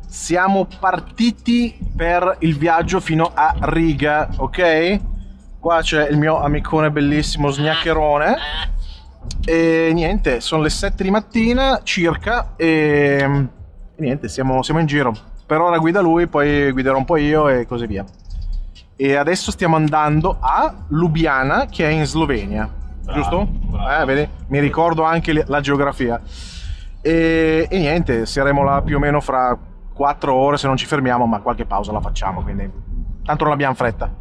Siamo partiti per il viaggio fino a Riga, ok? Qua c'è il mio amicone bellissimo Snaccherone. E niente, sono le 7 di mattina circa e niente, siamo in giro. Per ora guida lui, poi guiderò un po' io e così via. E adesso stiamo andando a Lubiana, che è in Slovenia, giusto? Bravo. Vedi? Mi ricordo anche la geografia. E niente, saremo là più o meno fra 4 ore se non ci fermiamo, ma qualche pausa la facciamo, quindi tanto non abbiamo fretta.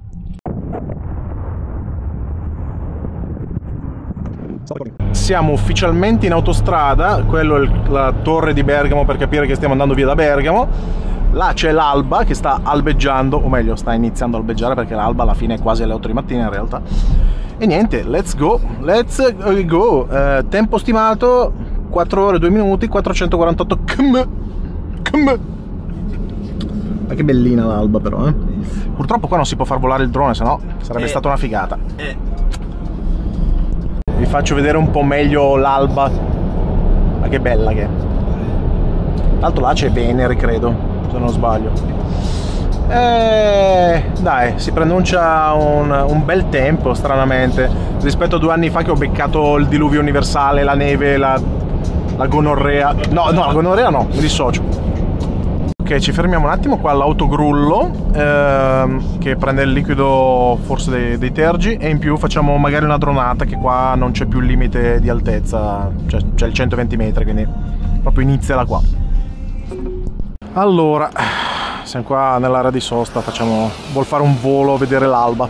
Siamo ufficialmente in autostrada, quello è la torre di Bergamo per capire che stiamo andando via da Bergamo. Là c'è l'alba che sta albeggiando, o meglio sta iniziando a albeggiare perché l'alba alla fine è quasi alle 8 di mattina in realtà. E niente, let's go. Tempo stimato 4 ore 2 minuti 448 km. Ma che bellina l'alba però, eh. Purtroppo qua non si può far volare il drone, sennò sarebbe stata una figata. Vi faccio vedere un po' meglio l'alba. Ma che bella che è. Tra l'altro là c'è Venere, credo, se non sbaglio. Dai, si preannuncia un bel tempo, stranamente. Rispetto a 2 anni fa che ho beccato il diluvio universale, la neve, la gonorrea. No, la gonorrea no, mi dissocio. Ok, ci fermiamo un attimo qua all'autogrullo che prende il liquido forse dei tergi, e in più facciamo magari una dronata, che qua non c'è più il limite di altezza, cioè c'è il 120 metri, quindi proprio inizia da qua. Allora, siamo qua nell'area di sosta, vuol fare un volo a vedere l'alba.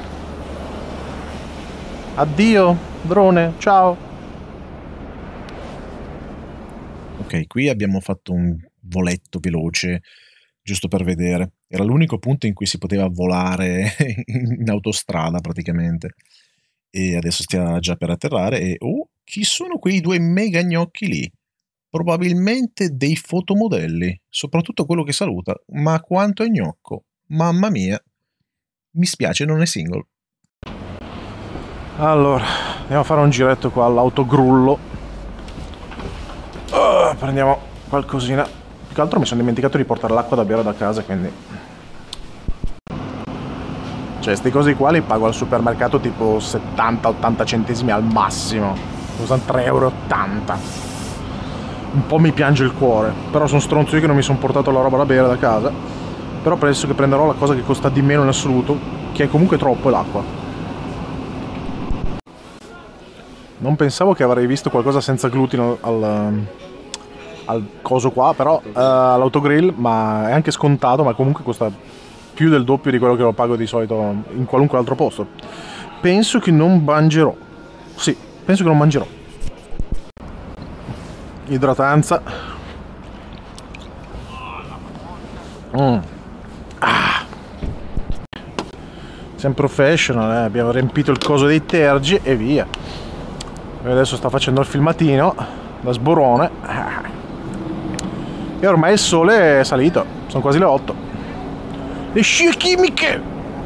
Addio, drone, ciao. Ok, qui abbiamo fatto un voletto veloce, giusto per vedere. Era l'unico punto in cui si poteva volare in autostrada praticamente. E adesso stiamo già per atterrare e... Oh, chi sono quei 2 mega gnocchi lì? Probabilmente dei fotomodelli, soprattutto quello che saluta. Ma quanto è gnocco! Mamma mia! Mi spiace, non è single. Allora, andiamo a fare un giretto qua all'autogrullo. Prendiamo qualcosina. Più che altro mi sono dimenticato di portare l'acqua da bere da casa, quindi... Cioè, sti cosi qua li pago al supermercato tipo 70-80 centesimi al massimo. Costano 3,80 €. Un po' mi piange il cuore, però sono stronzo io che non mi sono portato la roba da bere da casa. Però penso che prenderò la cosa che costa di meno in assoluto, che è comunque troppo, è l'acqua. Non pensavo che avrei visto qualcosa senza glutine al coso qua, però all'autogrill, ma è anche scontato, ma comunque costa più del doppio di quello che lo pago di solito in qualunque altro posto. Penso che non mangerò. Sì, penso che non mangerò. Idratanza. Siamo professional, abbiamo riempito il coso dei tergi e via. E adesso sta facendo il filmatino da sborone. E ormai il sole è salito, sono quasi le 8. Le scie chimiche!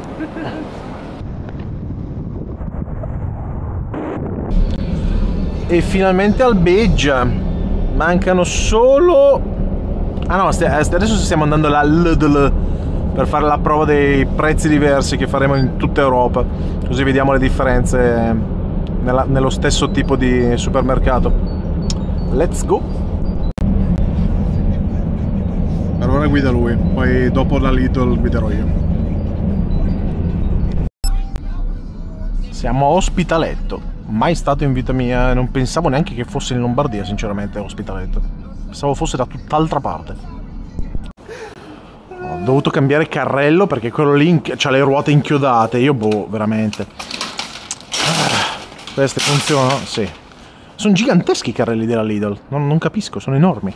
E finalmente albeggia. Mancano solo... Ah no, adesso stiamo andando alla Lidl per fare la prova dei prezzi diversi che faremo in tutta Europa. Così vediamo le differenze nello stesso tipo di supermercato. Let's go! Per ora guida lui, poi dopo la Lidl guiderò io. Siamo a Ospitaletto. Mai stato in vita mia, non pensavo neanche che fosse in Lombardia, sinceramente, Ospitaletto. Pensavo fosse da tutt'altra parte. Ho dovuto cambiare carrello perché quello lì c'ha le ruote inchiodate. Io boh, veramente. Queste funzionano? Sì. Sono giganteschi i carrelli della Lidl. Non capisco, sono enormi.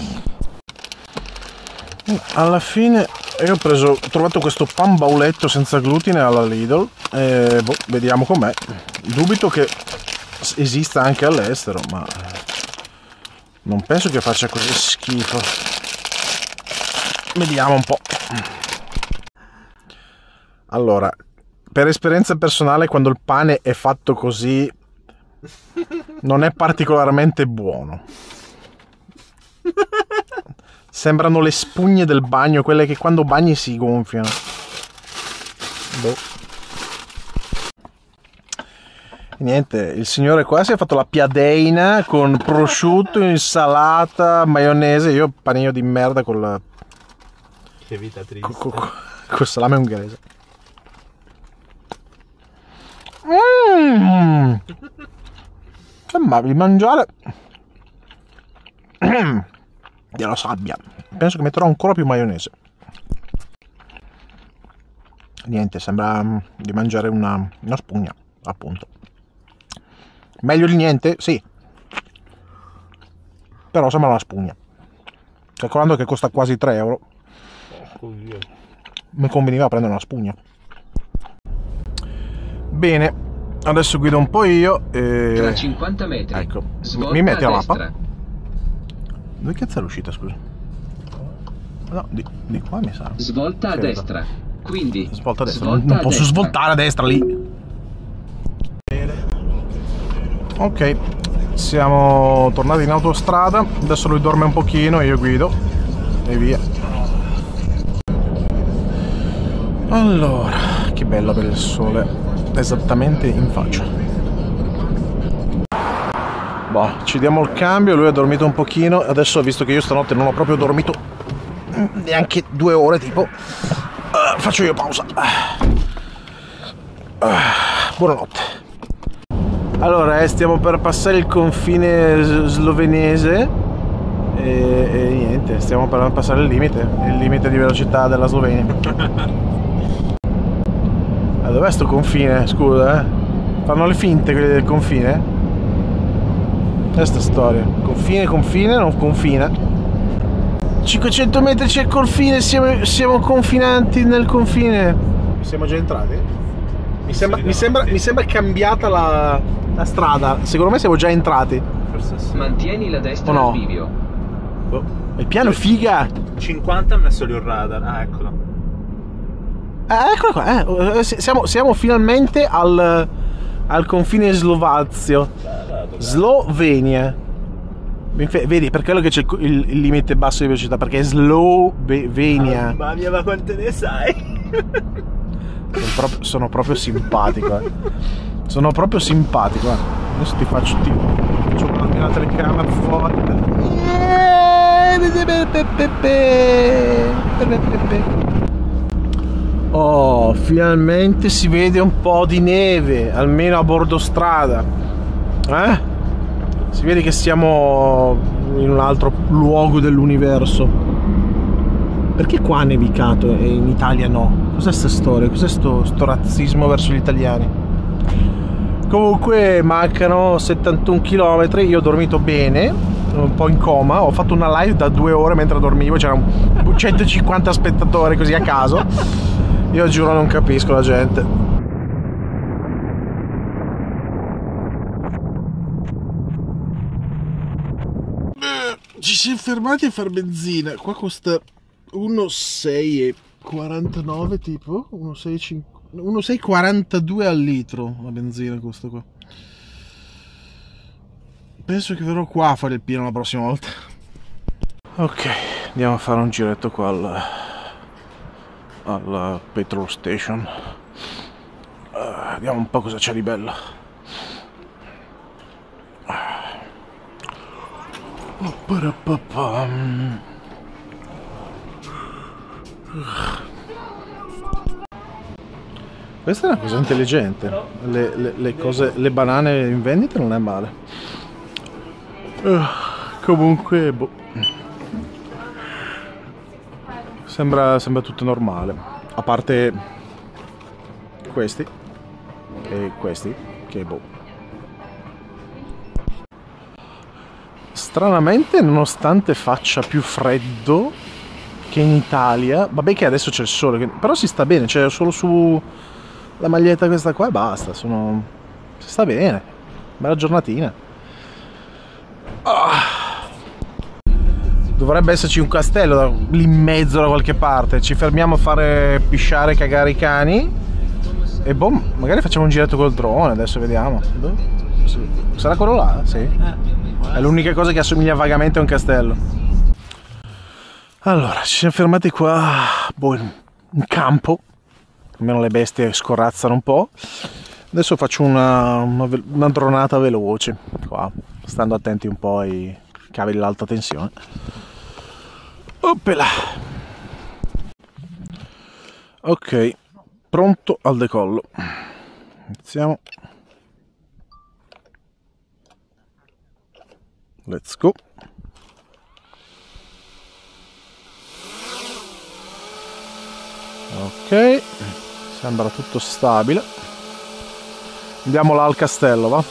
Alla fine io ho trovato questo pan bauletto senza glutine alla Lidl. E boh, vediamo com'è. Dubito che esista anche all'estero, ma non penso che faccia così schifo. Vediamo un po'. Allora, per esperienza personale, quando il pane è fatto così non è particolarmente buono. Sembrano le spugne del bagno, quelle che quando bagni si gonfiano. Boh. E niente, il signore qua si è fatto la piadeina con prosciutto, insalata, maionese. Io panino di merda con la... Che vita triste. Col salame ungherese. Sembra di mangiare della sabbia. Penso che metterò ancora più maionese. Niente, sembra di mangiare una spugna, appunto. Meglio di niente? Sì. Però sembra una spugna. Calcolando che costa quasi 3 euro. Mi conveniva prendere una spugna. Bene, adesso guido un po' io e... Tra 50 metri. Ecco, Svolta mi metti a la mappa? destra. Dove cazzo è l'uscita, scusa? No, di qua mi sa. Svolta a destra. Quindi Svolta a destra, svolta non a posso destra. svoltare a destra lì. Ok, siamo tornati in autostrada. Adesso lui dorme un pochino, io guido e via. Allora, che bello avere il sole esattamente in faccia. Boh, ci diamo il cambio, lui ha dormito un pochino. Adesso, visto che io stanotte non ho proprio dormito neanche 2 ore tipo, faccio io pausa. Buonanotte. Allora, stiamo per passare il confine slovenese e niente, stiamo per passare il limite di velocità della Slovenia. Dov'è sto confine? Scusa, fanno le finte quelli del confine? Questa storia. Confine, non confina. 500 metri c'è il confine, siamo confinanti nel confine. Siamo già entrati? Mi sembra cambiata la strada. Secondo me siamo già entrati. Forse sì. Mantieni la destra O no? al bivio. Boh. Il piano è figa. 50 ha messo lì un radar. Ah, eccolo. Eccolo qua. Siamo finalmente al confine slovazio. Slovenia. Vedi, per quello che c'è il limite basso di velocità, perché è Slovenia. Mamma mia, ma quante ne sai? Sono proprio simpatico. Sono proprio simpatico. Adesso ti faccio la telecamera fuori. Oh, finalmente si vede un po' di neve, almeno a bordo strada. Si vede che siamo in un altro luogo dell'universo. Perché qua ha nevicato e in Italia no? Cos'è sta storia? Cos'è sto razzismo verso gli italiani? Comunque mancano 71 km, io ho dormito bene, un po' in coma, ho fatto una live da 2 ore mentre dormivo, c'erano 150 spettatori così a caso. Io giuro non capisco la gente. Ci siamo fermati a far benzina. Qua costa 1,649 tipo 1,642 al litro la benzina costa qua. Penso che verrò qua a fare il pieno la prossima volta. Ok, andiamo a fare un giretto qua alla petrol station. Vediamo un po' cosa c'è di bello. Questa è una cosa intelligente. Le cose, le banane in vendita non è male. Comunque boh. Sembra tutto normale, a parte questi e questi che boh. Stranamente, nonostante faccia più freddo che in Italia, vabbè che adesso c'è il sole, però si sta bene, c'è solo su la maglietta questa qua e basta, si sta bene, bella giornatina. Dovrebbe esserci un castello lì in mezzo da qualche parte, ci fermiamo a fare pisciare e cagare i cani e boh, magari facciamo un giretto col drone, adesso vediamo. Sarà quello là? Sì. È l'unica cosa che assomiglia vagamente a un castello. Allora, ci siamo fermati qua, in campo, almeno le bestie scorazzano un po'. Adesso faccio una dronata veloce, qua, stando attenti un po' ai cavi dell'alta tensione. Oppela! Ok, pronto al decollo. Iniziamo. Let's go. Ok, sembra tutto stabile. Andiamo là al castello, va?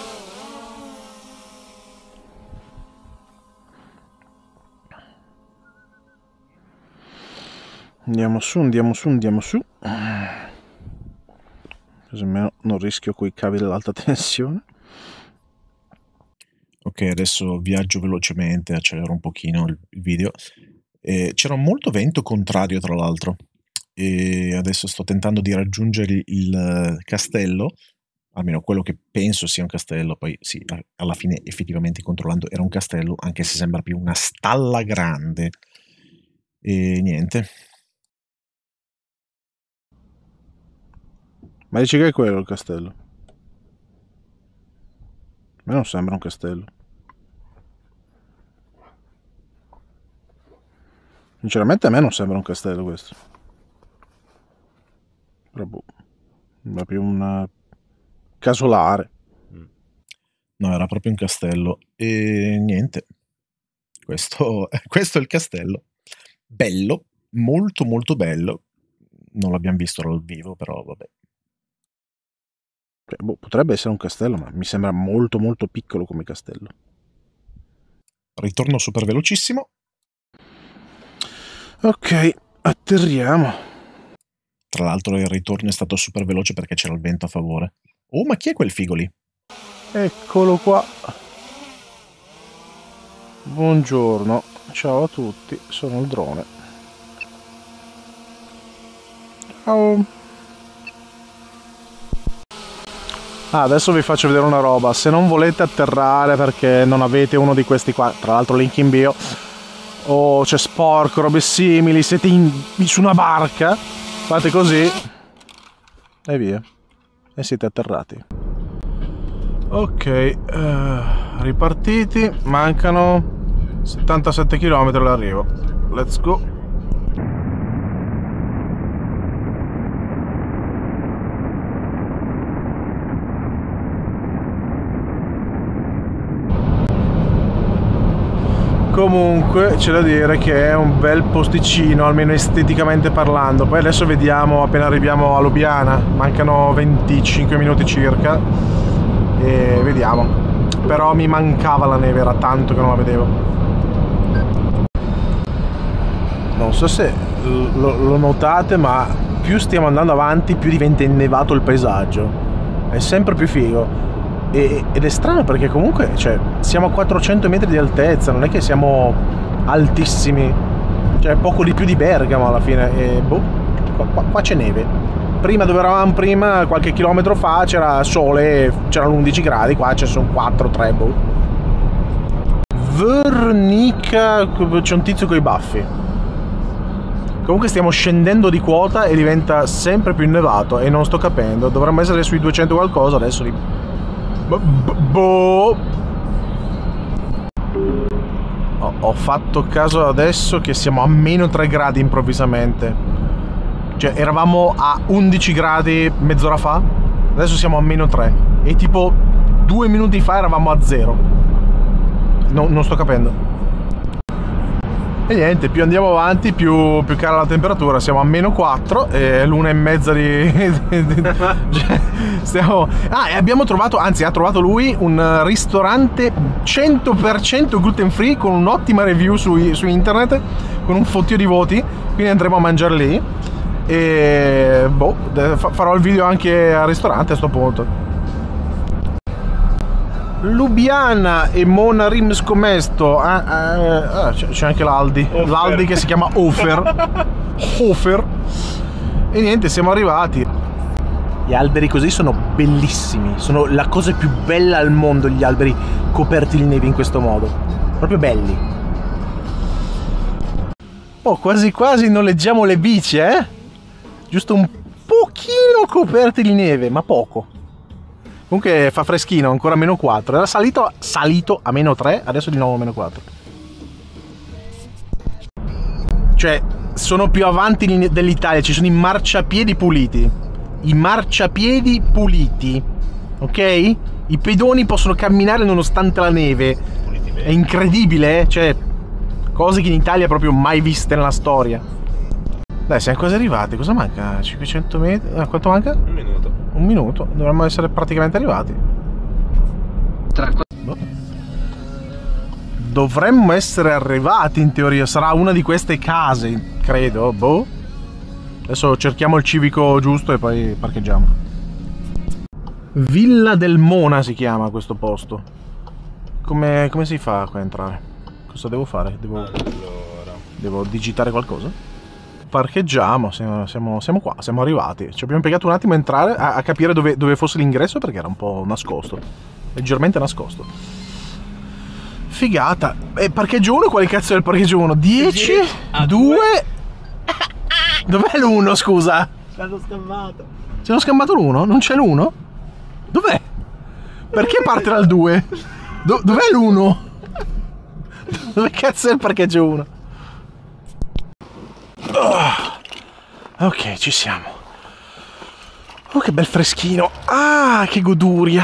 Andiamo su, andiamo su, andiamo su. Così almeno non rischio quei cavi dell'alta tensione. Ok, adesso viaggio velocemente, accelero un pochino il video. C'era molto vento contrario, tra l'altro. E adesso sto tentando di raggiungere il castello, almeno quello che penso sia un castello. Poi sì, alla fine effettivamente controllando era un castello, anche se sembra più una stalla grande. E niente. Ma dici che è quello il castello? A me non sembra un castello. Sinceramente a me non sembra un castello questo. Però boh, sembra più un casolare. No, era proprio un castello. E niente. Questo è il castello. Bello, molto molto bello. Non l'abbiamo visto dal vivo, però vabbè. Boh, potrebbe essere un castello, ma mi sembra molto molto piccolo come castello. Ritorno super velocissimo. Ok, atterriamo. Tra l'altro il ritorno è stato super veloce perché c'era il vento a favore. Oh, ma chi è quel figo lì? Eccolo qua. Buongiorno, ciao a tutti, sono il drone. Ciao. Adesso vi faccio vedere una roba. Se non volete atterrare perché non avete uno di questi qua, tra l'altro link in bio, o c'è sporco, robe simili, siete su una barca, fate così e via, e siete atterrati. Ok, ripartiti, mancano 77 km all'arrivo. Let's go. Comunque c'è da dire che è un bel posticino, almeno esteticamente parlando. Poi adesso vediamo appena arriviamo a Lubiana, mancano 25 minuti circa e vediamo. Però mi mancava la neve, era tanto che non la vedevo. Non so se lo notate, ma più stiamo andando avanti più diventa innevato il paesaggio, è sempre più figo. Ed è strano perché comunque, cioè, siamo a 400 metri di altezza, non è che siamo altissimi, cioè poco di più di Bergamo alla fine. E boh, qua c'è neve. Prima dove eravamo prima, qualche chilometro fa, c'era sole, c'erano 11 gradi, qua ci sono 4-3, boh. Vernica, c'è un tizio con i baffi. Comunque stiamo scendendo di quota e diventa sempre più innevato e non sto capendo, dovremmo essere sui 200 qualcosa, adesso boh. Ho fatto caso adesso che siamo a meno 3 gradi improvvisamente. Cioè eravamo a 11 gradi mezz'ora fa, adesso siamo a meno 3. E tipo 2 minuti fa eravamo a 0. Non sto capendo. E niente, più andiamo avanti più cala la temperatura. Siamo a meno 4 e l'1,5 cioè, stiamo... Ah, e abbiamo trovato, anzi ha trovato lui un ristorante 100% gluten free con un'ottima review su internet, con un fottio di voti, quindi andremo a mangiare lì e boh, farò il video anche al ristorante a sto punto. Lubiana e Mona Rimsko Mesto. C'è anche l'Aldi. L'Aldi che si chiama Hofer. E niente, siamo arrivati. Gli alberi così sono bellissimi. Sono la cosa più bella al mondo, gli alberi coperti di neve in questo modo. Proprio belli. Oh, quasi quasi noleggiamo le bici, eh? Giusto un pochino coperti di neve, ma poco. Comunque fa freschino, ancora meno 4. Era salito a meno 3, adesso di nuovo meno 4. Cioè, sono più avanti dell'Italia, ci sono i marciapiedi puliti. I marciapiedi puliti, ok? I pedoni possono camminare nonostante la neve. È incredibile, eh? Cioè, cose che in Italia proprio mai viste nella storia. Dai, siamo quasi arrivati. Cosa manca? 500 metri? Quanto manca? Un minuto. Un minuto. Dovremmo essere praticamente arrivati. Boh. Dovremmo essere arrivati in teoria. Sarà una di queste case, credo. Boh. Adesso cerchiamo il civico giusto e poi parcheggiamo. Villa del Mona si chiama questo posto. Come si fa qua a entrare? Cosa devo fare? Devo digitare qualcosa? Parcheggiamo, siamo qua, siamo arrivati. Ci abbiamo impiegato un attimo a entrare, a capire dove fosse l'ingresso perché era un po' nascosto. Leggermente nascosto. Figata. E parcheggio 1? Quale cazzo è il parcheggio 1? 10? 2? Dov'è l'1, scusa? L'hanno scammato. Ci hanno scammato l'1? Non c'è l'1? Dov'è? Perché parte dal 2? Dov'è l'1? Dove cazzo è il parcheggio 1? Oh, ok, ci siamo. Oh, che bel freschino. Ah, che goduria.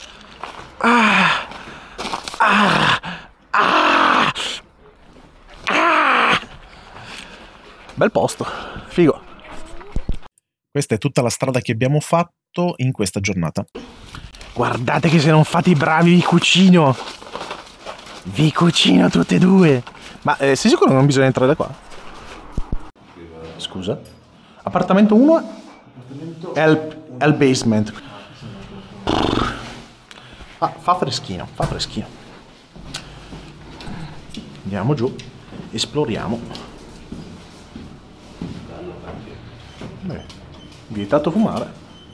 Bel posto, figo. Questa è tutta la strada che abbiamo fatto in questa giornata. Guardate che se non fate i bravi vi cucino. Vi cucino tutte e due. Ma sei sicuro che non bisogna entrare da qua? Scusa? Appartamento 1 è al basement. Fa freschino, fa freschino. Andiamo giù, esploriamo. Vietato fumare.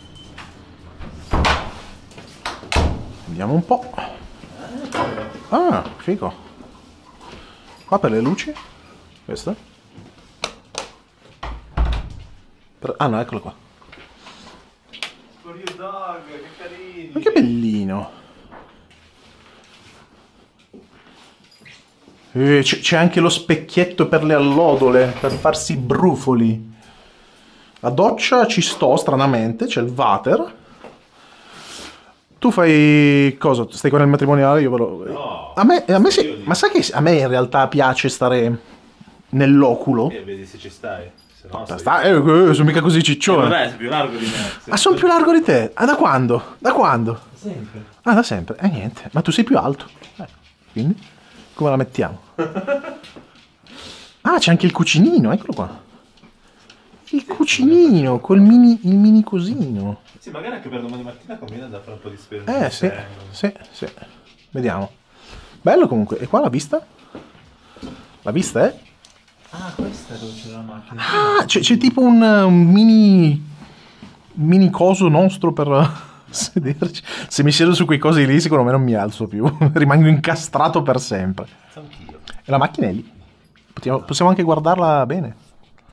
Vediamo un po'. Ah, figo. Qua per le luci. Questa. Ah no, eccolo qua. For you dog, che carino. Ma che bellino. C'è anche lo specchietto per le allodole, per farsi i brufoli. La doccia ci sto, stranamente, c'è il water. Tu fai cosa? Stai qua nel matrimoniale? Io ve lo... No. A me sì, ma sai che a me in realtà piace stare nell'oculo? Vedi se ci stai. Se no, sono mica così ciccione. Vabbè, sei più largo di me. Ah, sono più largo di te? Ah, da quando? Da quando? Sempre. Ah, da sempre. Niente. Ma tu sei più alto. Quindi, come la mettiamo? Ah, c'è anche il cucinino, eccolo qua. Il cucinino, col il mini cosino. Sì, magari anche per domani mattina conviene da fare un po' di spesa. Sì. Vediamo. Bello comunque. E qua la vista? La vista è? Ah, questa è dove c'è la macchina. Ah, c'è tipo un mini coso nostro per sederci. Se mi siedo su quei cosi lì, secondo me non mi alzo più. Rimango incastrato per sempre. Anch'io. E la macchina è lì. Possiamo anche guardarla bene.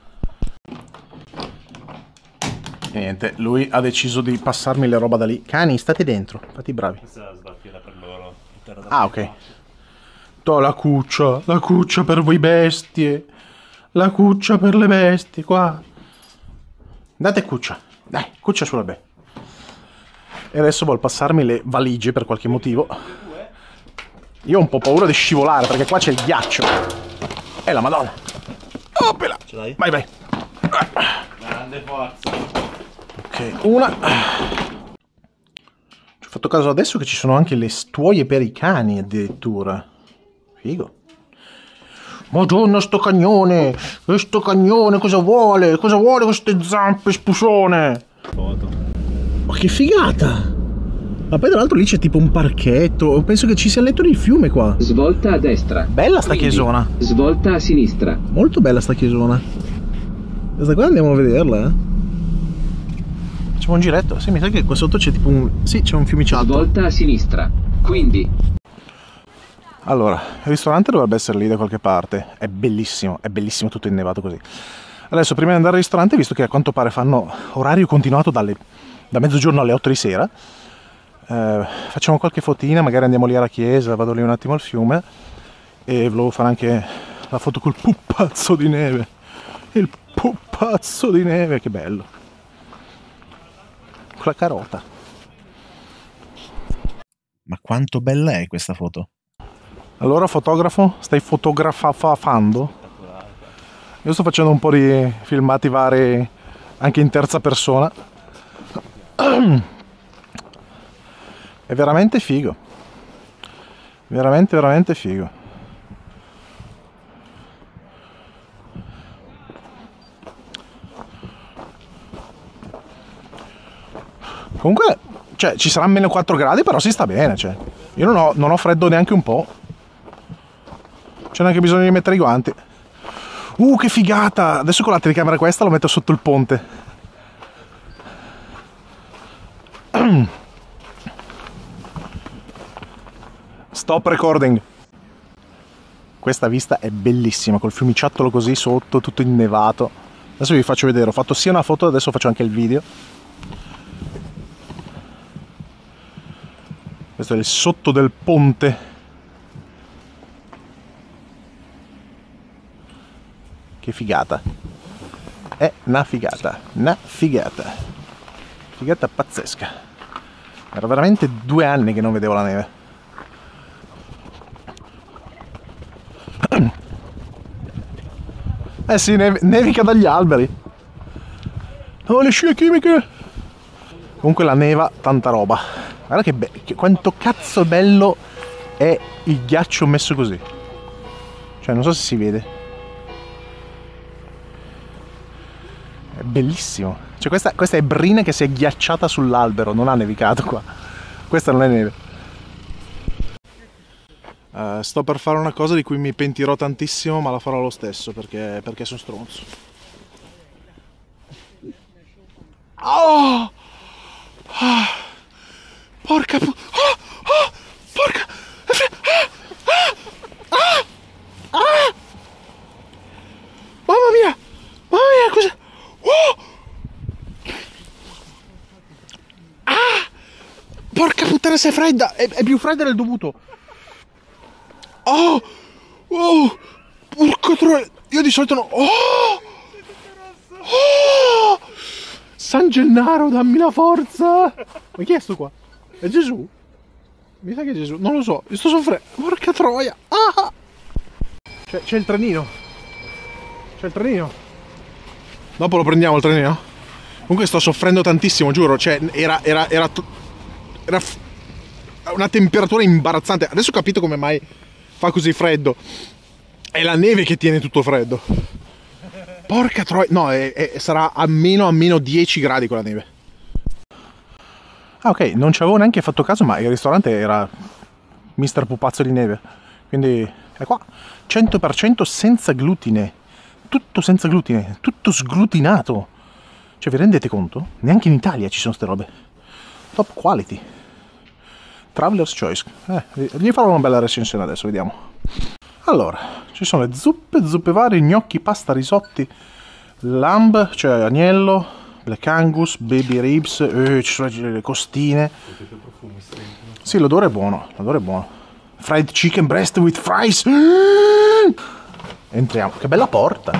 E niente, lui ha deciso di passarmi le roba da lì. Cani, state dentro, fate i bravi. Questa è la sbattiera per loro. Ah, ok. La cuccia per voi bestie. La cuccia per le bestie, qua. Date cuccia. Dai, cuccia sulla be. E adesso vuol passarmi le valigie per qualche motivo. Io ho un po' paura di scivolare perché qua c'è il ghiaccio. E la madonna. Oppela. Ce l'hai? Vai. Grande forza. Ok, una. Ci ho fatto caso adesso che ci sono anche le stuoie per i cani addirittura. Figo. Madonna, sto cagnone cosa vuole? Cosa vuole queste zampe spusone? Foto. Ma che figata! Ma poi tra l'altro lì c'è tipo un parchetto. Penso che ci sia il letto del fiume qua. Svolta a destra. Bella sta chiesona. Svolta a sinistra. Molto bella sta chiesona. Questa qua andiamo a vederla, eh. Facciamo un giretto. Sì, mi sa che qua sotto c'è tipo un... Sì, c'è un fiumiciato. Svolta a sinistra. Quindi Allora, il ristorante dovrebbe essere lì da qualche parte. È bellissimo tutto innevato così. Adesso, prima di andare al ristorante, visto che a quanto pare fanno orario continuato da mezzogiorno alle 8 di sera, facciamo qualche fotina, magari andiamo lì alla chiesa, vado lì un attimo al fiume e volevo fare anche la foto col pupazzo di neve. Il pupazzo di neve, che bello. Con la carota. Ma quanto bella è questa foto? Allora, fotografo, stai fotografando? Io sto facendo un po' di filmati vari anche in terza persona. È veramente figo. Veramente figo. Comunque, cioè, ci sarà meno 4 gradi, però si sta bene, cioè. Io non ho freddo neanche un po'. C'è neanche bisogno di mettere i guanti. Che figata! Adesso con la telecamera questa lo metto sotto il ponte. Stop recording. Questa vista è bellissima, col fiumiciattolo così sotto, tutto innevato. Adesso vi faccio vedere, ho fatto sia una foto, adesso faccio anche il video. Questo è il sotto del ponte. Che figata. È una figata. Figata pazzesca. Era veramente 2 anni che non vedevo la neve. Eh sì, nevica dagli alberi. Oh, le scie chimiche. Comunque la neva, tanta roba. Guarda quanto cazzo bello è il ghiaccio messo così. Cioè, non so se si vede. È bellissimo. Cioè, questa è brina che si è ghiacciata sull'albero. Non ha nevicato qua. Questa non è neve. Sto per fare una cosa di cui mi pentirò tantissimo, ma la farò lo stesso perché sono stronzo. Oh! Porca porca! Mamma mia! Cosa? Porca puttana, sei fredda! È più fredda del dovuto! Porca troia! Io di solito no! San Gennaro, dammi la forza! Ma chi è sto qua? È Gesù? Mi sa che è Gesù, non lo so, io sto soffrendo. Porca troia! C'è il trenino. C'è il trenino. Dopo lo prendiamo il trenino? Comunque sto soffrendo tantissimo, giuro. Cioè, era una temperatura imbarazzante. Adesso ho capito come mai fa così freddo. È la neve che tiene tutto freddo. Porca troia. No, sarà a meno 10 gradi con la neve. Ah, ok, non ci avevo neanche fatto caso, ma il ristorante era Mister Pupazzo di Neve. Quindi è qua. 100% senza glutine. Tutto senza glutine. Tutto sglutinato. Cioè, vi rendete conto? Neanche in Italia ci sono ste robe. Top quality. Traveler's Choice. Gli farò una bella recensione adesso, vediamo. Allora, ci sono le zuppe varie, gnocchi, pasta, risotti, lamb, cioè agnello, black angus, baby ribs, ci sono le costine. Sì, l'odore è buono, Fried chicken breast with fries. Entriamo, che bella porta.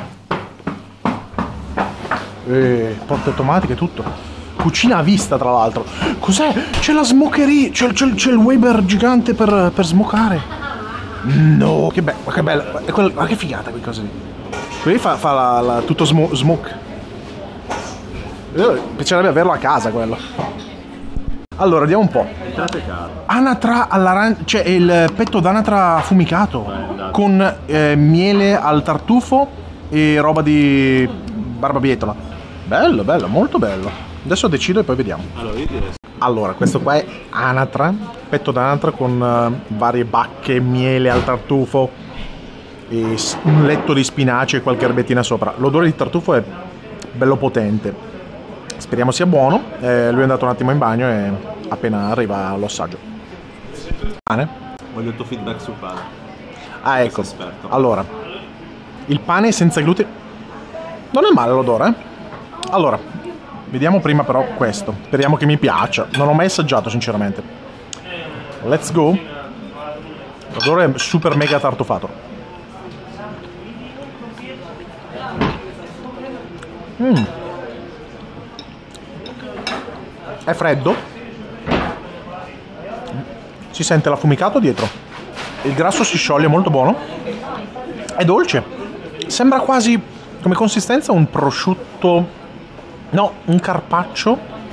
Porte automatiche, tutto. Cucina a vista, tra l'altro. Cos'è? C'è la smokeria, c'è il Weber gigante per smocare. No, che bella. Ma che figata quel cosa lì. Quelli fa tutto smoke. Piacerebbe averlo a casa quello. Allora, vediamo un po'. Anatra all'arancia, cioè il petto d'anatra affumicato con miele al tartufo e roba di barbabietola. Bello, molto bello. Adesso decido e poi vediamo. Allora, questo qua è anatra, petto d'anatra con varie bacche, miele al tartufo e un letto di spinaci e qualche erbettina sopra. L'odore di tartufo è bello potente. Speriamo sia buono. Lui è andato un attimo in bagno e appena arriva lo assaggio. Pane? Voglio il tuo feedback sul pane. Ah, ecco. Sei esperto. Allora, il pane senza glutine. Non è male l'odore, eh? Allora, vediamo prima però questo. Speriamo che mi piaccia. Non l'ho mai assaggiato, sinceramente. Let's go. L'odore è super mega tartufato. È freddo. Si sente l'affumicato dietro. Il grasso si scioglie, molto buono. È dolce. Sembra quasi, come consistenza, un prosciutto. No, un carpaccio.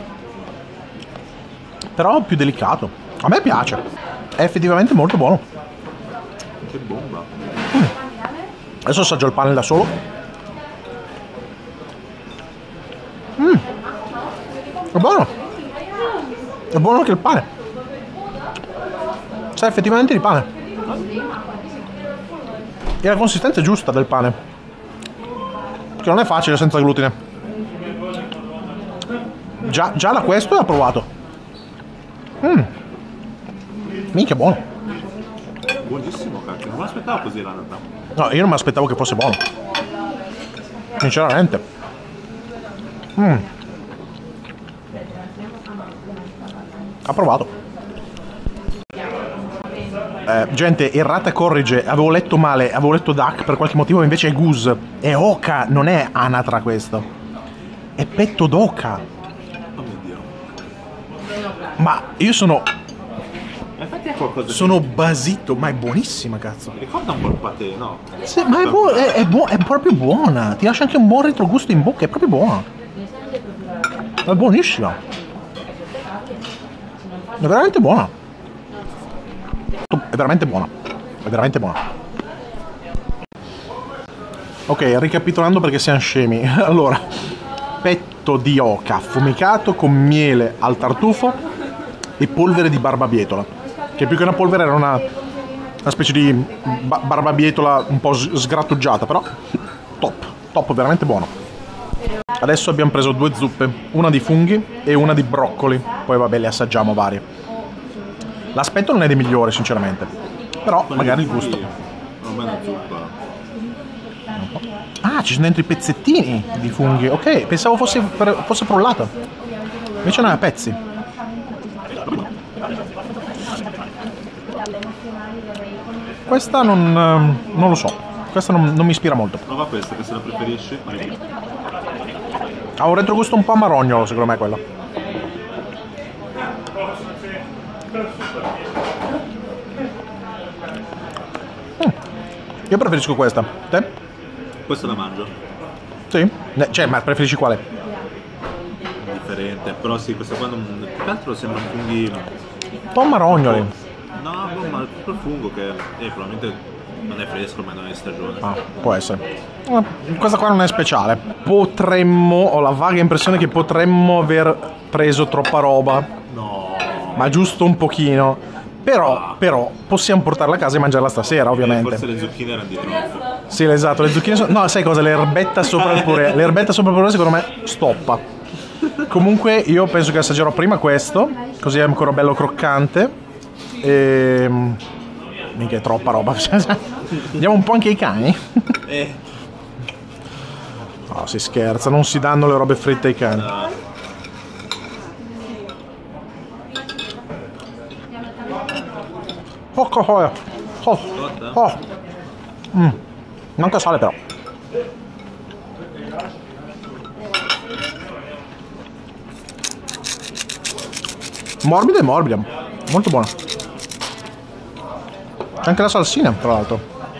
Però più delicato. A me piace. È effettivamente molto buono. Che bomba. Adesso assaggio il pane da solo. È buono. È buono anche il pane. Sa effettivamente di pane. E la consistenza è giusta del pane. Che non è facile senza glutine. Già da questo l'ho provato. Minchia, buono. Buonissimo, cacchio. Non me l'aspettavo così in realtà. No, io non mi aspettavo che fosse buono. Sinceramente. Ha provato. Gente, errata corrige. Avevo letto male, avevo letto duck per qualche motivo, invece è goose. È oca, non è anatra questo. È petto d'oca. Oh mio Dio. Ma io sono Infatti è qualcosa sono basito, ma è buonissima, cazzo. che ricorda un po' il patè, no? Sì, ma è proprio buona. Ti lascia anche un buon retrogusto in bocca, è proprio buona. È buonissima. È veramente buona. È veramente buona. È veramente buona. Ok, ricapitolando perché siamo scemi. Allora, petto di oca affumicato con miele al tartufo e polvere di barbabietola. Che più che una polvere era una specie di barbabietola un po' sgrattugiata, però top, veramente buono. Adesso abbiamo preso 2 zuppe, una di funghi e una di broccoli, poi vabbè le assaggiamo varie. L'aspetto non è dei migliori sinceramente, però magari il gusto. Non è una zuppa. Ah, ci sono dentro i pezzettini di funghi, ok, pensavo fosse frullato, invece no, è a pezzi. Questa non lo so, questa non mi ispira molto. Prova questa, che se la preferisci. Ha un retrogusto un po' amarognolo, secondo me, quello. Io preferisco questa. Te? Questa la mangio. Sì? Cioè, ma preferisci quale? Differente, però sì, questa qua non. Più che altro sembra un funghino. Un po' amarognoli. No, boh, ma tutto il fungo che probabilmente non è fresco, ma non è di stagione. Ah, può essere. Questa qua non è speciale. Ho la vaga impressione che potremmo aver preso troppa roba. No. Ma giusto un pochino. Però possiamo portarla a casa e mangiarla stasera, ovviamente. Forse le zucchine erano di troppo. Sì, esatto, le zucchine sono. No, sai cosa? L'erbetta sopra il purè. L'erbetta sopra il purè secondo me stoppa. Comunque io penso che assaggerò prima questo, così è ancora bello croccante. Mica è troppa roba. Diamo un po' anche ai cani. No, si scherza, non si danno le robe fritte ai cani. Manca sale però. Morbida e morbida, molto buona. C'è anche la salsina, tra l'altro.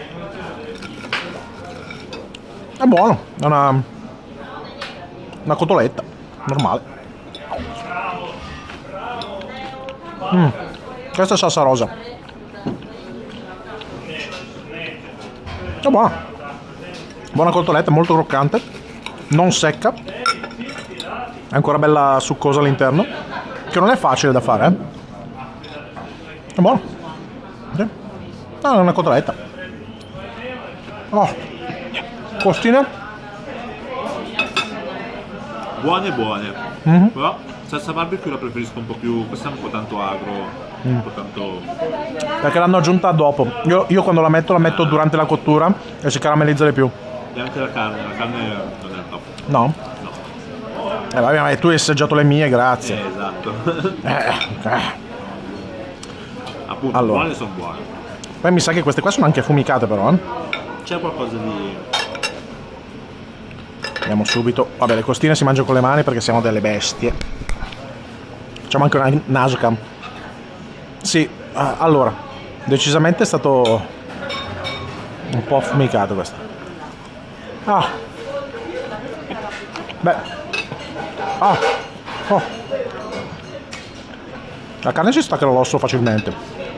È buono, è una cotoletta normale. Questa è salsa rosa. È buona. Buona cotoletta, molto croccante, non secca. È ancora bella succosa all'interno, che non è facile da fare, È buono. Sì. No, è una cotoletta. Oh, costine? Buone. Però salsa barbecue la preferisco un po' più. Questa è un po' tanto agro. tanto... Perché l'hanno aggiunta dopo. Io quando la metto durante la cottura e si caramellizza di più. E anche la carne non è il top. No? No. Vabbè, ma tu hai assaggiato le mie, grazie. Esatto. Appunto, Allora. buone sono buone. Poi mi sa che queste qua sono anche affumicate però, eh. C'è qualcosa di... Andiamo subito. Vabbè, le costine si mangiano con le mani perché siamo delle bestie. Facciamo anche una nascam. Sì, allora, decisamente è stato un po' affumicato questo. Ah. Beh. Ah. Oh. La carne si stacca l'osso facilmente.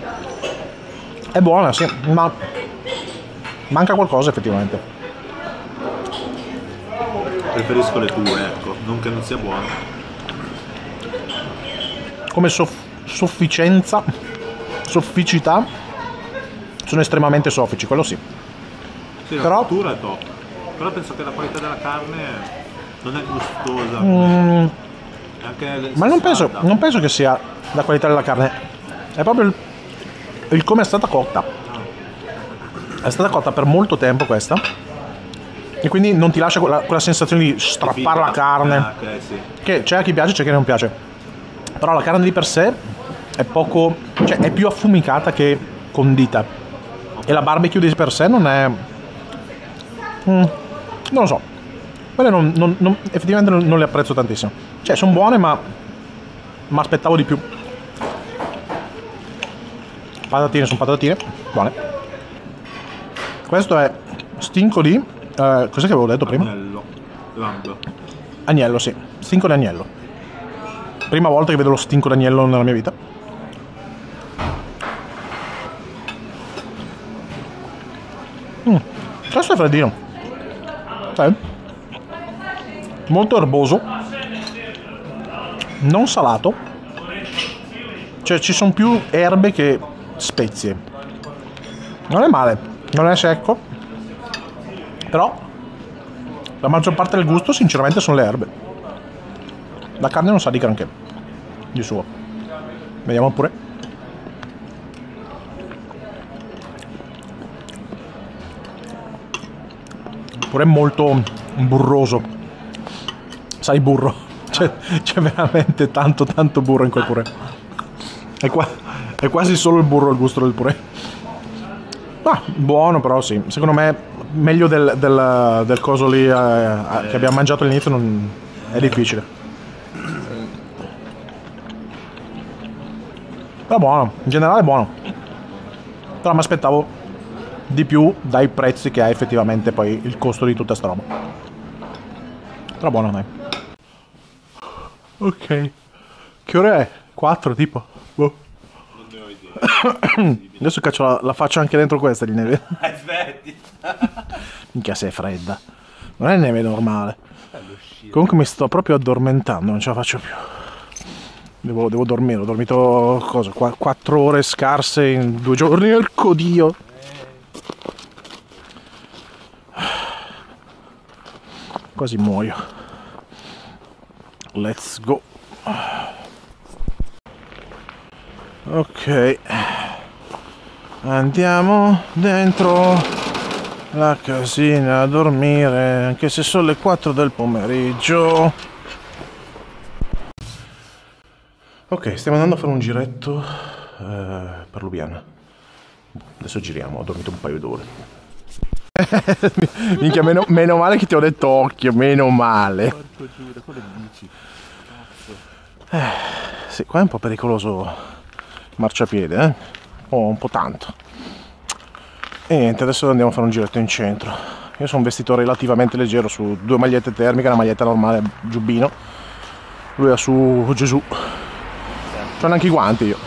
È buona, sì, ma manca qualcosa effettivamente. Preferisco le tue, ecco, non che non sia buona. Come sofficità sono estremamente soffici, quello sì. Sì, la Però- cottura è top. Però penso che la qualità della carne non è gustosa. Anche Ma non penso che sia la qualità della carne, è proprio il come è stata cotta. È stata cotta per molto tempo questa, e quindi non ti lascia quella sensazione di strappare la carne. Ok, sì. Che c'è a chi piace, c'è a chi non piace. Però la carne di per sé è poco, cioè è più affumicata che condita. E la barbecue di per sé non è, non lo so. Quelle effettivamente non le apprezzo tantissimo. Cioè sono buone, ma aspettavo di più. Patatine sono patatine, buone. Questo è stinco di cos'è che avevo detto prima? Agnello. Lamb. Agnello, sì, stinco di agnello. Prima volta che vedo lo stinco d'agnello nella mia vita. Questo è freddino. Molto erboso. Non salato. Cioè ci sono più erbe che spezie. Non è male. Non è secco. Però la maggior parte del gusto sinceramente sono le erbe. La carne non sa di granché di suo. Vediamo pure. Pure molto burroso. Sai, burro. C'è veramente tanto burro in quel purè. È quasi solo il burro il gusto del purè. Ah, buono però sì. Secondo me meglio del coso lì che abbiamo mangiato all'inizio non è difficile. Però buono, in generale è buono. Però mi aspettavo di più dai prezzi che ha effettivamente poi il costo di tutta sta roba. Però buono, dai. Ok. Che ora è? 4 tipo? Boh. Non ne ho idea. Adesso caccio la faccia anche dentro questa di neve. Aspetti. Minchia, se è fredda. Non è neve normale. Comunque mi sto proprio addormentando, non ce la faccio più. Devo dormire, ho dormito cosa? 4 ore scarse in 2 giorni, ecco Dio. Quasi muoio. Let's go. Ok. Andiamo dentro la casina a dormire, anche se sono le 4 del pomeriggio. Ok, stiamo andando a fare un giretto per Lubiana. Adesso giriamo, ho dormito un paio d'ore. Minchia, meno male che ti ho detto occhio, meno male. Sì, qua è un po' pericoloso il marciapiede, eh? Oh, un po' tanto. E niente, adesso andiamo a fare un giretto in centro. Io sono vestito relativamente leggero su 2 magliette termiche, una maglietta normale, giubbino. Lui ha su Gesù. C'hanno anche i guanti io.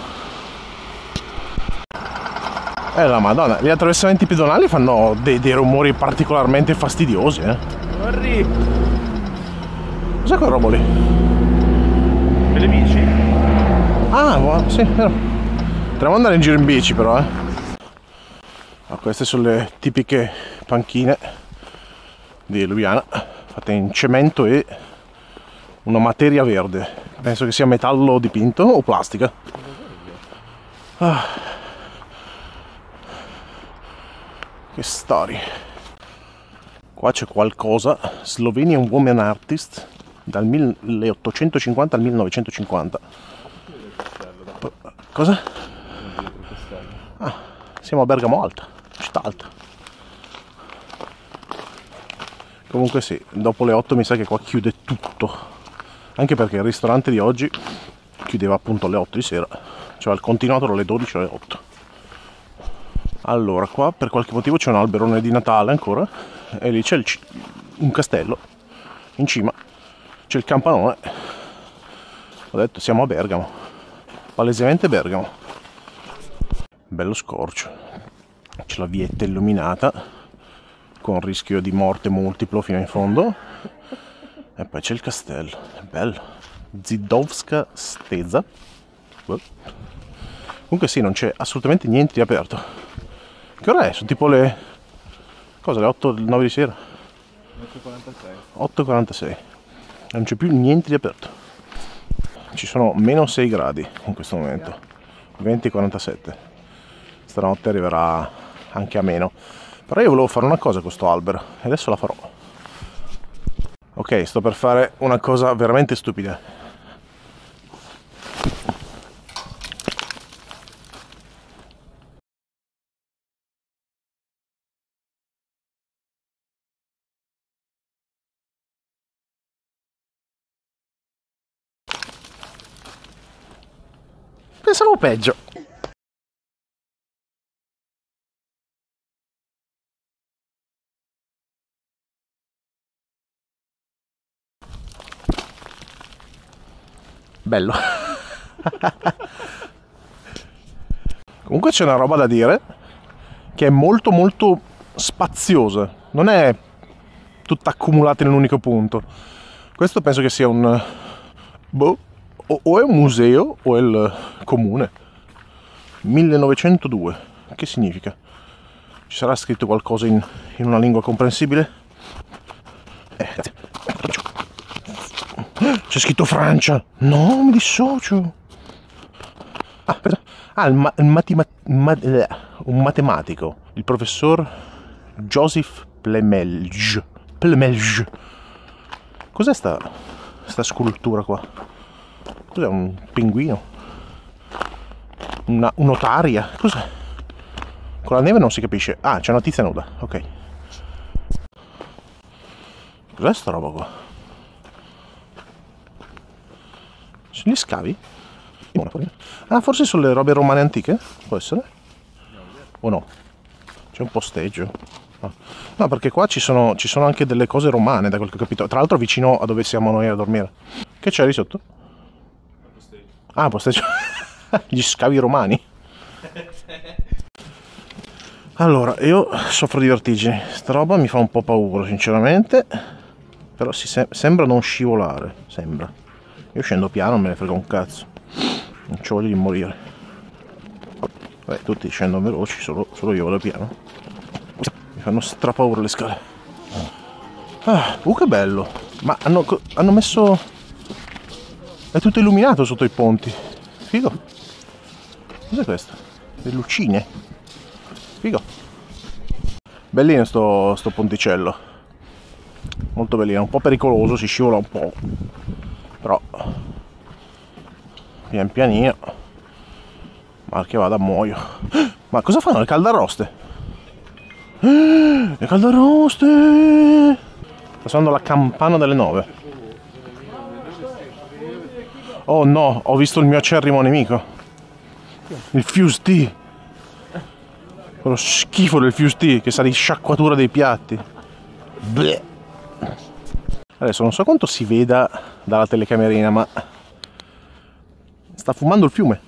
La madonna, gli attraversamenti pedonali fanno dei rumori particolarmente fastidiosi, eh. Corri. Cos'è quel robo lì? Per le bici? Ah, sì, vero. Potremmo andare in giro in bici però, eh. Ah, queste sono le tipiche panchine di Lubiana, fatte in cemento e una materia verde. Penso che sia metallo dipinto o plastica. Ah. Che storia. Qua c'è qualcosa. Slovenian Woman Artist dal 1850 al 1950. Cosa? Ah, siamo a Bergamo Alta, città alta. Comunque sì, dopo le 8 mi sa che qua chiude tutto. Anche perché il ristorante di oggi chiudeva appunto alle 8 di sera. Cioè il continuato dalle 12 alle 8. Allora, qua per qualche motivo c'è un alberone di Natale ancora. E lì c'è un castello. In cima c'è il campanone. Ho detto, siamo a Bergamo. Palesemente Bergamo. Bello scorcio. C'è la vietta illuminata con rischio di morte multiplo fino in fondo. E poi c'è il castello. È bello. Zidowska Steza. Comunque sì, non c'è assolutamente niente di aperto. Che ora è? Sono tipo le... cosa? Le 8, 9 di sera? 8:46. 8:46. Non c'è più niente di aperto. Ci sono meno 6 gradi in questo momento. 20,47. Stanotte arriverà anche a meno. Però io volevo fare una cosa con questo albero e adesso la farò. Ok, sto per fare una cosa veramente stupida. Pensavo peggio. Bello. Comunque c'è una roba da dire che è molto molto spaziosa, non è tutta accumulata in un unico punto. Questo penso che sia un... boh, o è un museo o è il comune. 1902, che significa? Ci sarà scritto qualcosa in una lingua comprensibile? C'è scritto Francia. No, mi dissocio. Un matematico, il professor Joseph Plemelj. Cos'è sta scultura qua? Cos'è, un pinguino? Un'otaria? Cos'è? Con la neve non si capisce. Ah, c'è una tizia nuda, ok. Cos'è sta roba qua? Sono gli scavi? Ah, forse sono le robe romane antiche? Può essere? O no? C'è un posteggio. No, perché qua ci sono anche delle cose romane, da quel che ho capito. Tra l'altro vicino a dove siamo noi a dormire. Che c'è lì sotto? Ah, posteggio. Gli scavi romani. Allora, io soffro di vertigini. Sta roba mi fa un po' paura, sinceramente. Però sembra non scivolare. Sembra. Io scendo piano, me ne frega un cazzo. Non c'ho voglia di morire. Beh, tutti scendono veloci, solo io vado piano. Mi fanno strapaura le scale. Ah, che bello. Ma hanno messo... è tutto illuminato sotto i ponti. Figo. Cos'è questo? Le lucine. Figo. Bellino sto ponticello. Molto bellino. Un po' pericoloso, si scivola un po'. Però pian pianino, mal che vada muoio. Ma cosa fanno le caldaroste? Le caldaroste! Sta suonando la campana delle 9. Oh no, ho visto il mio acerrimo nemico, il Fuse Tea. Quello schifo del Fuse Tea che sa di sciacquatura dei piatti. Bleh. Adesso non so quanto si veda dalla telecamerina, ma sta fumando il fiume.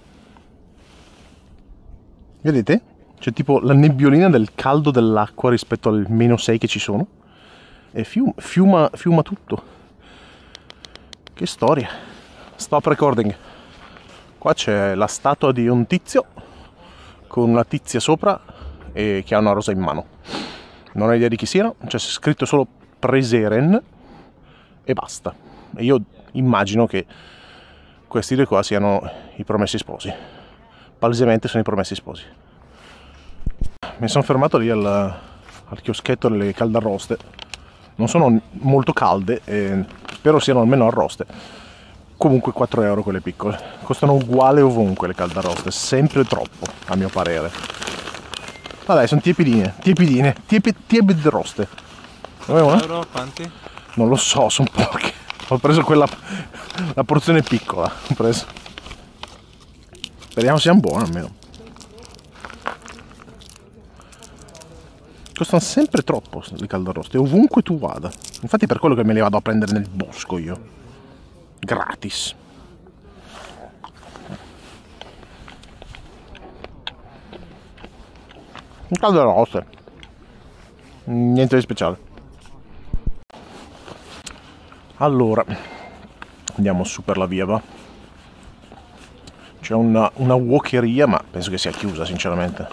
Vedete? C'è tipo la nebbiolina del caldo dell'acqua rispetto al -6 che ci sono. E fiuma tutto. Che storia. Stop recording. Qua c'è la statua di un tizio con una tizia sopra e che ha una rosa in mano. Non ho idea di chi siano, c'è scritto solo Preseren e basta. E io immagino che questi due qua siano i promessi sposi. palesemente sono i promessi sposi. Mi sono fermato lì al chioschetto delle caldarroste. Non sono molto calde, spero siano almeno arroste. Comunque 4 euro quelle piccole. Costano uguale ovunque le caldarroste, sempre troppo, a mio parere. Vabbè, sono tiepidine, tiepide roste. Euro, quanti? Non lo so, sono poche. Ho preso quella, la porzione piccola. Ho preso. Speriamo siano buone almeno. Costano sempre troppo le caldarroste, ovunque tu vada. Infatti è per quello che me le vado a prendere nel bosco io. Gratis. Caldarroste. Niente di speciale. Allora, andiamo su per la via, va. C'è una walkeria, ma penso che sia chiusa sinceramente.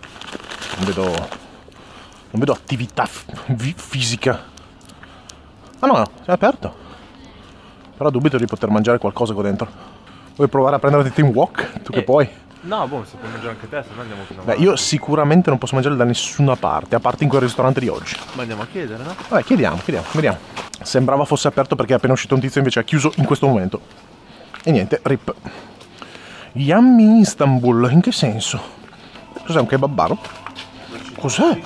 Non vedo attività fisica. Ah no, è aperto. Però dubito di poter mangiare qualcosa qua dentro. Vuoi provare a prenderti in walk? Tu che puoi? No, boh, se puoi mangiare anche te, se no andiamo fino a Beh, io sicuramente non posso mangiare da nessuna parte, a parte in quel ristorante di oggi. Ma andiamo a chiedere, no? Vabbè, chiediamo, vediamo. Sembrava fosse aperto perché è appena uscito un tizio, invece è chiuso in questo momento. E niente, rip. Yummy Istanbul, in che senso? Cos'è, un kebabaro? Cos'è?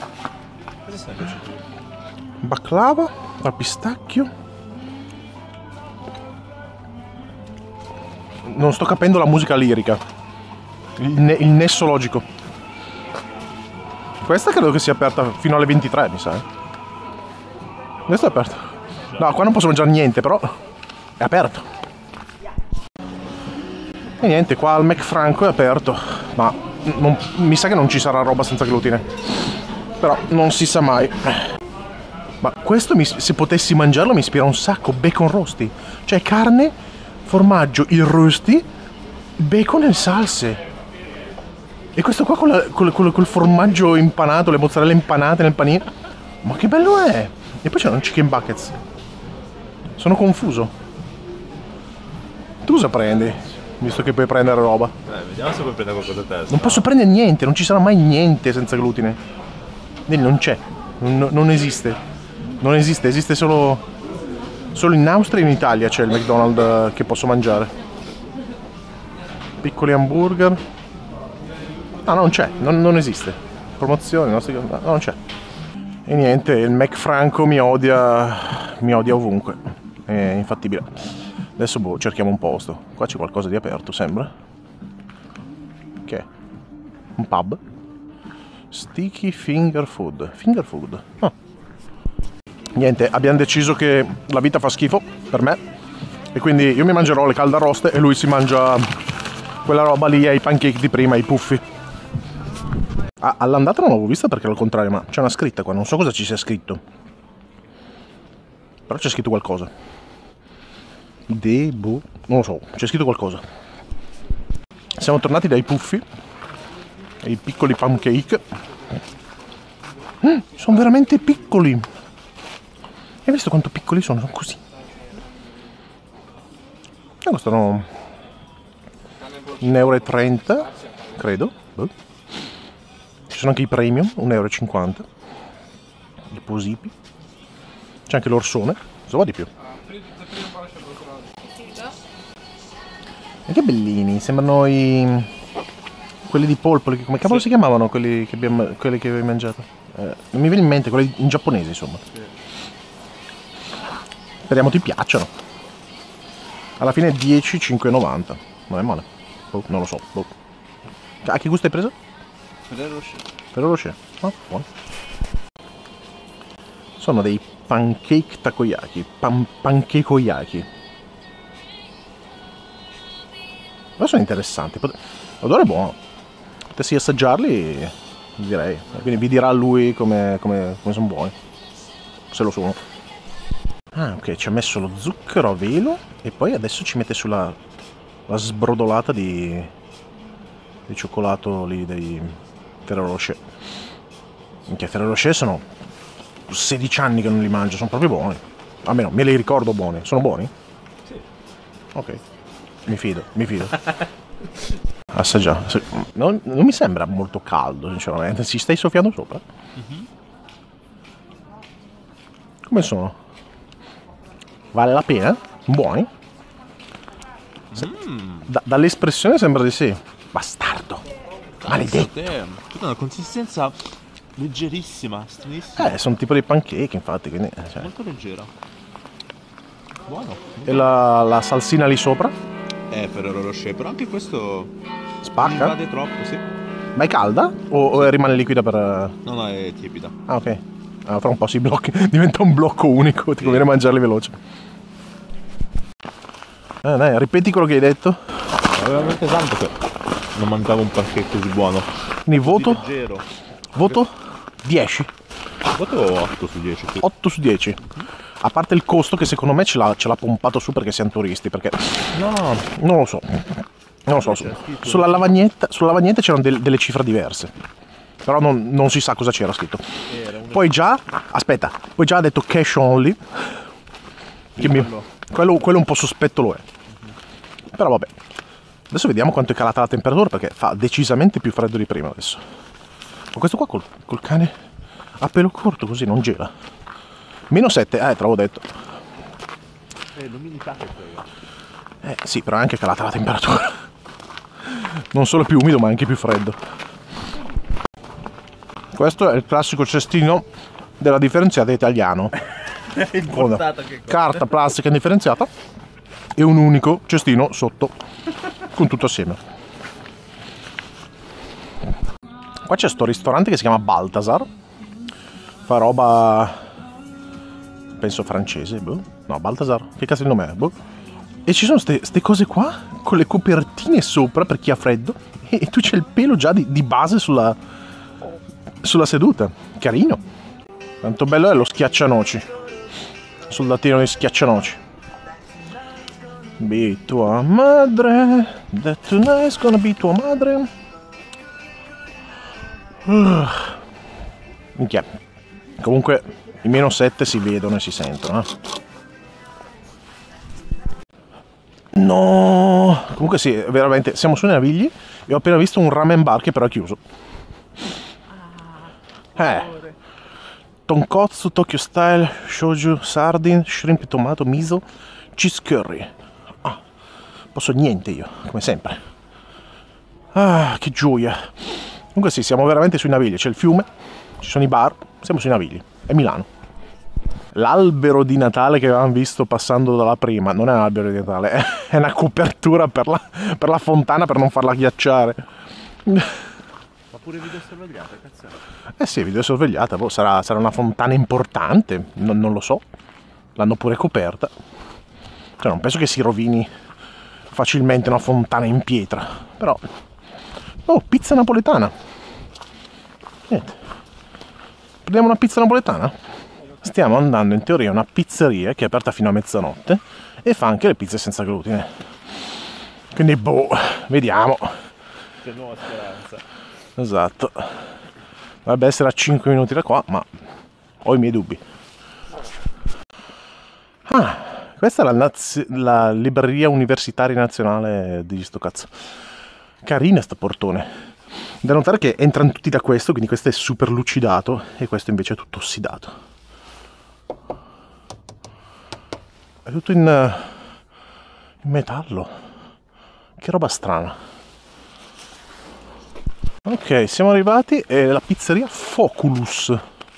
Baklava al pistacchio. Non sto capendo la musica lirica, il nesso logico. Questa credo che sia aperta fino alle 23, mi sa. Questo è aperto. No, qua non posso mangiare niente, però è aperto. E niente, qua al McFranco è aperto, ma mi sa che non ci sarà roba senza glutine. Però non si sa mai. Ma questo, se potessi mangiarlo, mi ispira un sacco. Bacon rosti. Cioè carne, formaggio, il rosti, bacon e salse. E questo qua col formaggio impanato, le mozzarelle impanate nel panino. Ma che bello è! E poi c'erano chicken buckets. Sono confuso. Tu cosa prendi? Visto che puoi prendere roba. Vediamo se puoi prendere qualcosa a testa. Non posso prendere niente, non ci sarà mai niente senza glutine. Non c'è. Non esiste. Non esiste, esiste solo in Austria e in Italia c'è il McDonald's che posso mangiare. Piccoli hamburger. Ah, non c'è, non esiste. Promozioni, no, non c'è. E niente, il McFranco mi odia ovunque. È infattibile. Adesso boh, cerchiamo un posto. Qua c'è qualcosa di aperto, sembra. Che è? Un pub? Sticky finger food. Finger food. Oh. Niente, abbiamo deciso che la vita fa schifo per me. E quindi io mi mangerò le caldarroste e lui si mangia quella roba lì, ai pancake di prima, ai puffi. Ah, all'andata non l'avevo vista perché era al contrario, ma c'è una scritta qua, non so cosa ci sia scritto. Però c'è scritto qualcosa. Non lo so, c'è scritto qualcosa. Siamo tornati dai puffi e i piccoli pancake. Sono veramente piccoli. Hai visto quanto piccoli sono? Sono così. Costano 1,30 euro, credo. Ci sono anche i premium, 1,50 euro. I posipi. C'è anche l'orsone. Cosa va di più? E che bellini, sembrano quelli di polpo, come cavolo si chiamavano quelli che avevi mangiato? Non mi viene in mente, quelli in giapponese insomma. Speriamo ti piacciono. Alla fine 10, 5,90. Non è male. Oh, non lo so. Oh. A che gusto hai preso? Ferrero Rocher. Ah, buono. Sono dei pancake takoyaki. Pankekoyaki. Ma sono interessanti. L'odore è buono. Potessi assaggiarli, direi. Quindi vi dirà lui come sono buoni. Se lo sono. Ah, ok, ci ha messo lo zucchero a velo e poi adesso ci mette sulla sbrodolata di cioccolato lì dei Ferrero Rocher. Minchia, Ferrero Rocher sono 16 anni che non li mangio, sono proprio buoni. Almeno me li ricordo buoni. Sono buoni? Sì. Ok, mi fido. assaggiamo. Non mi sembra molto caldo, sinceramente. Ci stai soffiando sopra? Come sono? Vale la pena? Buoni? Dall'espressione sembra di sì. Bastardo. Maledetto. Tutta una consistenza leggerissima, stranissima. Sono tipo dei pancake, infatti, quindi, cioè. Molto leggera. Buono. E la salsina lì sopra? Ferrero Rocher, però anche questo Spacca? non invade troppo, sì. Ma è calda? O rimane liquida per... No, è tiepida. Ah, ok. Fra un po' si blocca, diventa un blocco unico, ti conviene mangiarli veloci. Dai, ripeti quello che hai detto. È veramente tanto che non mancava un pancake così buono. Quindi voto? Leggero. Voto? 10. Voto 8 su 10. Sì. 8 su 10. A parte il costo che secondo me ce l'ha pompato su perché siamo turisti, perché... No, Non lo so. Sulla lavagnetta c'erano delle cifre diverse. Però non si sa cosa c'era scritto. Poi già ha detto cash only. Quello un po' sospetto lo è. Però vabbè. Adesso vediamo quanto è calata la temperatura, perché fa decisamente più freddo di prima adesso. Ma questo qua col cane a pelo corto così non gela. -7, te l'avevo detto. l'umidità che frega. Sì, però è anche calata la temperatura. Non solo più umido, ma anche più freddo. Questo è il classico cestino della differenziata italiano. Con carta plastica indifferenziata e un unico cestino sotto, con tutto assieme. Qua c'è sto ristorante che si chiama Balthazar. Fa roba... penso francese, boh. No, Balthazar, che cazzo di nome è? Boh. E ci sono ste cose qua, con le copertine sopra per chi ha freddo, e tu c'è il pelo già di base sulla seduta. Carino. Quanto bello è lo schiaccianoci. Soldatino di schiaccianoci. Be tua madre, that tonight's gonna be tua madre. Minchia. Comunque i -7 si vedono e si sentono. No. Comunque sì, veramente siamo su Navigli e ho appena visto un ramen bar che però è chiuso. Tonkotsu, Tokyo Style, Shoju, Sardine, Shrimp Tomato, Miso, Cheese Curry. Posso niente io, come sempre. Che gioia. Comunque sì, siamo veramente sui Navigli. C'è il fiume, ci sono i bar, siamo sui Navigli. È Milano. L'albero di Natale che avevamo visto passando dalla prima non è un albero di Natale, è una copertura per la fontana per non farla ghiacciare. Ma pure videosorvegliata, cazzo. Sì, videosorvegliata, boh, sarà una fontana importante, non lo so. L'hanno pure coperta. Cioè, non penso che si rovini facilmente una fontana in pietra. Però... oh, pizza napoletana. Niente. Prendiamo una pizza napoletana? Stiamo andando in teoria a una pizzeria che è aperta fino a mezzanotte e fa anche le pizze senza glutine. Quindi, boh, vediamo. C'è nuova speranza. Esatto. Dovrebbe essere a 5 minuti da qua, ma ho i miei dubbi. Questa è la libreria universitaria nazionale di sto cazzo. Carina sta portone. Da notare che entrano tutti da questo, quindi questo è super lucidato e questo invece è tutto ossidato. È tutto in metallo. Che roba strana. Ok, siamo arrivati e la pizzeria Foculus.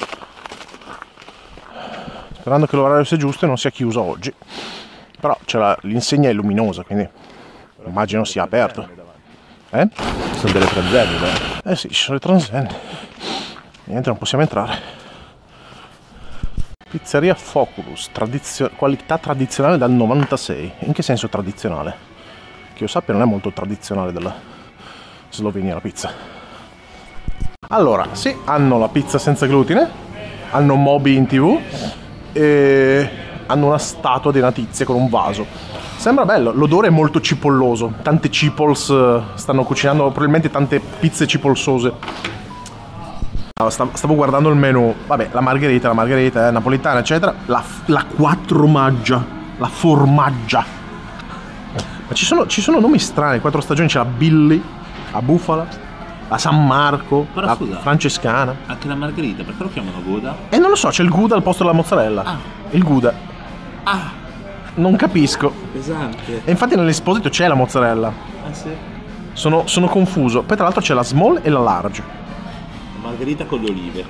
Sperando che l'orario sia giusto e non sia chiuso oggi. Però l'insegna è luminosa, quindi immagino sia aperto. Sono delle transenne, sì, ci sono le transenne. Niente, non possiamo entrare. Pizzeria Foculus, qualità tradizionale dal 96. In che senso tradizionale? Che io sappia non è molto tradizionale della Slovenia la pizza. Allora, sì, hanno la pizza senza glutine, hanno Moby in TV e hanno una statua di una tizia con un vaso. Sembra bello, l'odore è molto cipolloso, tante cipols, stanno cucinando probabilmente tante pizze cipolsose. Stavo guardando il menù, vabbè, la margherita napolitana, eccetera, la quattro maggia, la formaggia. Ma ci sono nomi strani, 4 stagioni, c'è la Billy, a bufala, a San Marco, Però a scusa. francescana. Anche la margherita, perché lo chiamano Gouda? E non lo so, c'è il Gouda al posto della mozzarella. Ah. Il Gouda. Ah, Non capisco. pesante. E infatti nell'esposito c'è la mozzarella. Ah sì. Sono confuso. Poi tra l'altro c'è la small e la large. Margherita con le olive.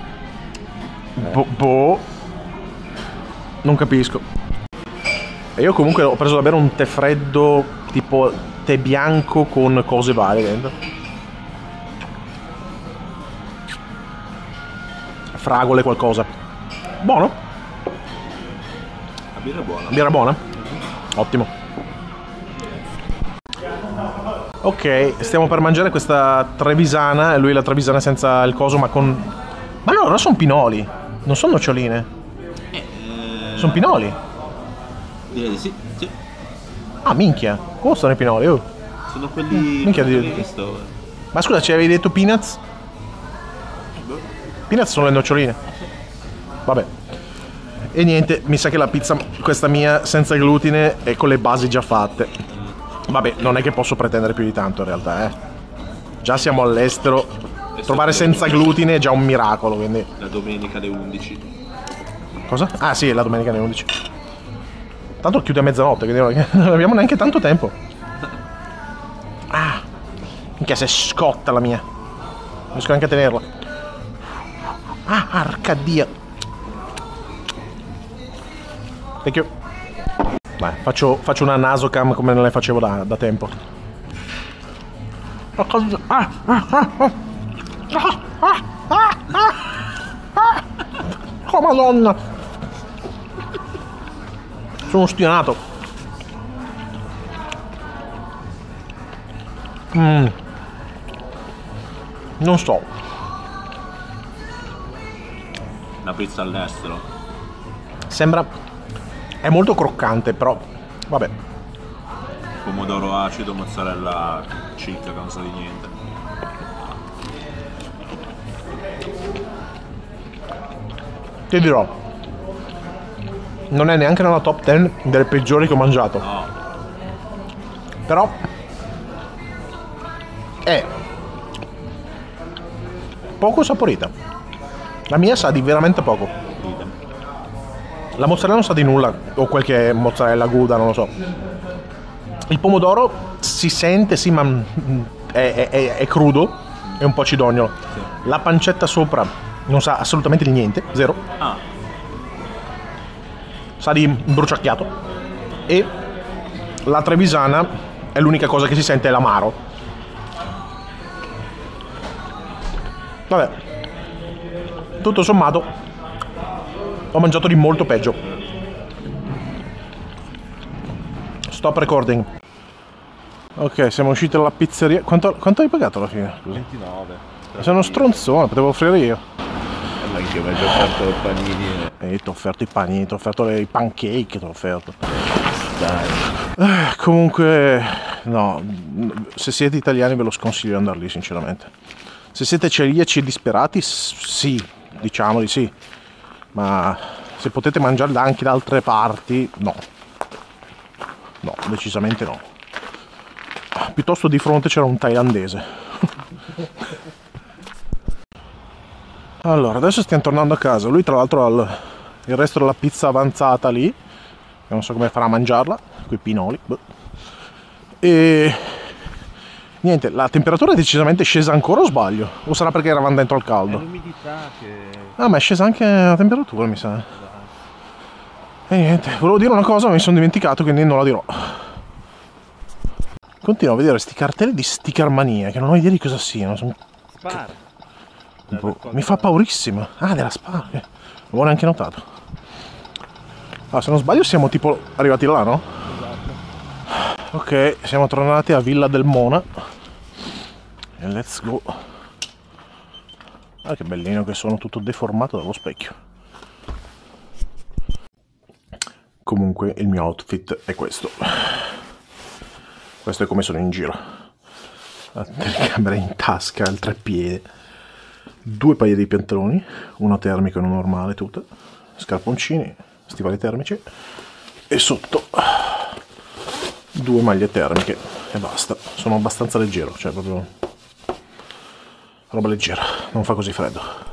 Boh. Non capisco. E io comunque ho preso davvero un tè freddo, tipo tè bianco con cose varie dentro. Fragole, qualcosa. Buono? La birra è buona. Birra buona? Ottimo. Ok, stiamo per mangiare questa trevisana. E lui la trevisana senza il coso, ma con... Ma no, allora sono pinoli. Non sono noccioline. Sono pinoli. Direi di sì, sì. Ah, minchia. Come sono i pinoli? Oh. Sono quelli Minchia che di- avevi visto. Ma scusa, ci avevi detto peanuts? Peanuts sono le noccioline. Vabbè. E niente, mi sa che la pizza, questa mia, senza glutine e con le basi già fatte. Vabbè, non è che posso pretendere più di tanto in realtà, eh. Già siamo all'estero. Trovare senza glutine è già un miracolo, quindi... La domenica alle 11. Cosa? Ah sì, è la domenica alle 11. Tanto chiude a mezzanotte, quindi non abbiamo neanche tanto tempo. Ah, minchia, se scotta la mia. Non riesco neanche a tenerla. Ah, arcadia. Thank you. Vai, faccio una nasocam come non le facevo da tempo. Oh madonna. Sono stionato. Non so. Una pizza all'estero. Sembra... È molto croccante, però... Vabbè. Pomodoro acido, mozzarella cicca che non sa di niente. Ti dirò. Non è neanche nella top 10 delle peggiori che ho mangiato. No, Però... È... Poco saporita. La mia sa di veramente poco. idem. La mozzarella non sa di nulla, o quel che è mozzarella Gouda, non lo so. Il pomodoro si sente, sì, ma è crudo, è un po' cidognolo. La pancetta sopra non sa assolutamente di niente, zero. Ah, Sa di bruciacchiato. E la trevisana è l'unica cosa che si sente, è l'amaro. Vabbè. Tutto sommato ho mangiato di molto peggio. Stop recording. Ok, siamo usciti dalla pizzeria. Quanto hai pagato alla fine? Scusa. 29. Sei uno stronzone, potevo offrire io. Anche mi hai già offerto panini. E ti ho offerto i panini, ti ho offerto i pancake, ti ho offerto. Dai. Comunque, no, se siete italiani ve lo sconsiglio di andare lì, sinceramente. Se siete celiaci e disperati, sì, diciamo di sì. Ma se potete mangiarla anche da altre parti, no. No, decisamente no. Piuttosto di fronte c'era un thailandese. Allora, adesso stiamo tornando a casa. Lui tra l'altro ha il resto della pizza avanzata lì. Che non so come farà a mangiarla, quei pinoli. Boh. E niente, la temperatura è decisamente scesa ancora, o sbaglio? O sarà perché eravamo dentro al caldo? L'umidità che... Ah, ma è scesa anche la temperatura, mi sa. E niente, volevo dire una cosa ma mi sono dimenticato, quindi non la dirò. Continuo a vedere sti cartelli di Sticker Mania, che non ho idea di cosa siano. Spara. Boh, mi fa paurissimo. Ah, della Spar. Non avevo neanche notato. Ah, se non sbaglio siamo tipo arrivati là, no? Esatto. Ok, siamo tornati a Villa del Mona. E let's go. Ah, che bellino che sono, tutto deformato dallo specchio. Comunque il mio outfit è questo. Questo è come sono in giro. La telecamera in tasca, il treppiede. 2 paia di pantaloni, uno termico e uno normale, tutto. Scarponcini, stivali termici. E sotto 2 maglie termiche. e basta. Sono abbastanza leggero, cioè proprio roba leggera, non fa così freddo.